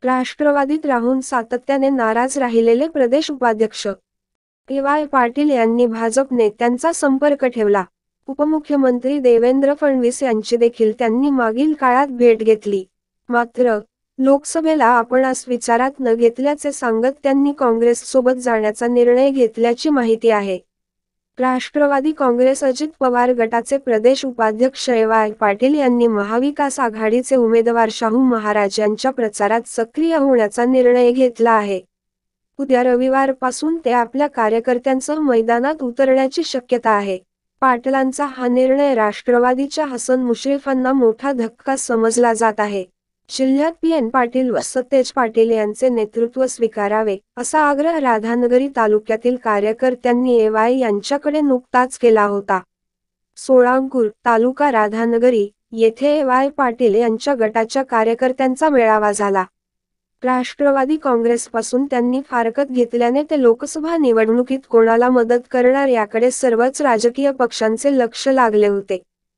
राष्ट्रवादीत राहून सातत्याने नाराज राहिलेले प्रदेश उपाध्यक्ष ए.वाय. पाटील यांनी भाजप नेत्यांचा संपर्क ठेवला. उपमुख्यमंत्री देवेंद्र फडणवीस यांची देखील त्यांनी मागील काळात भेट घेतली. मात्र लोकसभेला आपणास विचारात न घेतल्याचे सांगत त्यांनी काँग्रेससोबत जाण्याचा निर्णय घेतल्याची माहिती आहे. राष्ट्रवादी काँग्रेस अजित पवार गटाचे प्रदेश उपाध्यक्ष ए.वाय. पाटील यांनी महाविकास आघाडीचे उमेदवार शाहू महाराज यांच्या प्रचारात सक्रिय होण्याचा निर्णय घेतला आहे. उद्या रविवारपासून ते आपल्या कार्यकर्त्यांसह मैदानात उतरण्याची शक्यता आहे. पाटलांचा हा निर्णय राष्ट्रवादीच्या हसन मुश्रीफांना मोठा धक्का समजला जात आहे. जिल्ह्यात पी.एन. पाटील व सतेज पाटील यांचे नेतृत्व स्वीकारावे असा आग्रह राधानगरी तालुक्यातील कार्यकर्त्यांनी ए.वाय. यांच्याकडे नुकताच केला होता. सोळांपूर तालुका राधानगरी येथे ए.वाय. पाटील यांच्या गटाच्या कार्यकर्त्यांचा मेळावा झाला. राष्ट्रवादी काँग्रेसपासून त्यांनी फारकत घेतल्याने ते लोकसभा निवडणुकीत कोणाला मदत करणार याकडे सर्वच राजकीय पक्षांचे लक्ष लागले होते.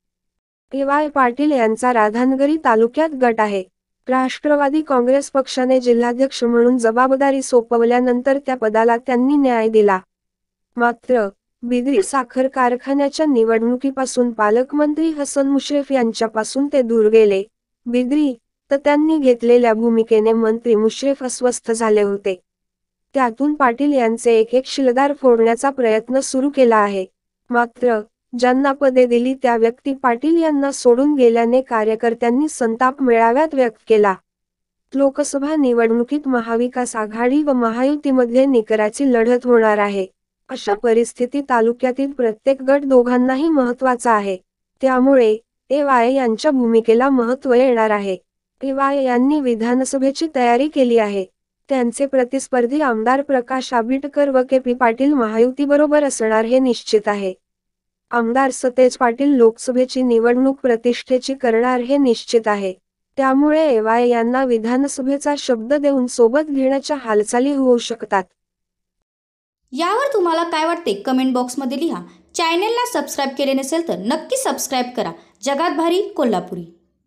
ए.वाय. पाटील यांचा राधानगरी तालुक्यात गट आहे. राष्ट्रवादी काँग्रेस पक्षाने जिल्हाध्यक्ष म्हणून जबाबदारी सोपवल्यानंतर त्या पदाला त्यांनी न्याय दिला. मात्र बिद्री साखर कारखान्याच्या निवडणुकीपासून पालकमंत्री हसन मुश्रीफ यांच्यापासून ते दूर गेले. बिद्री तर त्यांनी घेतलेल्या भूमिकेने मंत्री मुश्रीफ अस्वस्थ झाले होते. त्यातून पाटील यांचे एक शिलेदार फोडण्याचा प्रयत्न सुरू केला आहे. मात्र ज्यांना पदे दिली त्या व्यक्ती पाटील यांना सोडून गेल्याने कार्यकर्त्यांनी संताप मेळाव्यात व्यक्त केला. लोकसभा निवडणुकीत महाविकास आघाडी व महायुतीमध्ये निकराची लढत होणार आहे. अशा परिस्थितीत तालुक्यातील प्रत्येक गट दोघांनाही महत्त्वाचा आहे. त्यामुळे ए.वाय. यांच्या भूमिकेला महत्त्व येणार आहे. ए.वाय. यांनी विधानसभेची तयारी केली आहे. त्यांचे प्रतिस्पर्धी आमदार प्रकाश आंबेडकर व के.पी. पाटील महायुतीबरोबर असणार हे निश्चित आहे. आमदार सतेज पाटील लोकसभेची निवडणूक प्रतिष्ठेची करणार हे निश्चित आहे. त्यामुळे ए.वाय. यांना विधानसभेचा शब्द देऊन सोबत घेण्याच्या हालचाली होऊ शकतात. यावर तुम्हाला काय वाटते कमेंट बॉक्समध्ये लिहा. चॅनेलला सबस्क्राईब केले नसेल तर नक्की सबस्क्राईब करा. जगात भारी कोल्हापुरी.